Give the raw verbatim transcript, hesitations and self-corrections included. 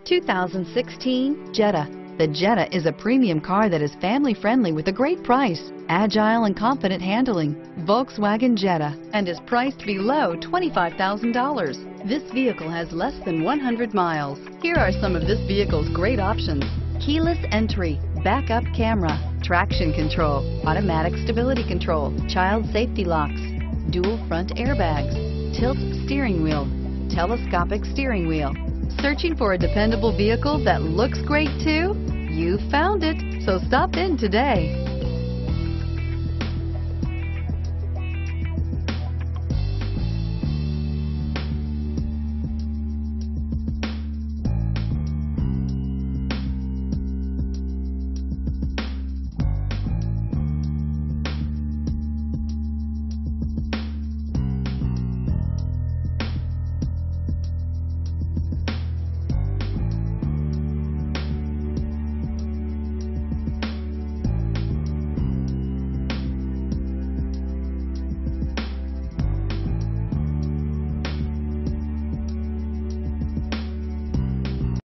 two thousand sixteen Jetta. The Jetta is a premium car that is family-friendly with a great price, agile and confident handling. Volkswagen Jetta, and is priced below twenty-five thousand dollars. This vehicle has less than one hundred miles. Here are some of this vehicle's great options: keyless entry, backup camera, traction control, automatic stability control, child safety locks, dual front airbags, tilt steering wheel, telescopic steering wheel. Searching for a dependable vehicle that looks great too? You found it, so stop in today.